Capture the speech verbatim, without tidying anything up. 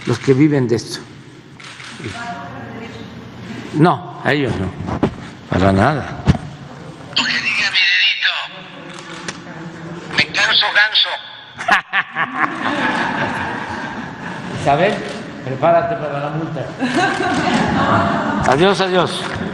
los que viven de esto. No, a ellos no, para nada. Que diga mi dedito, me canso ganso. Isabel, prepárate para la multa. Adiós, adiós.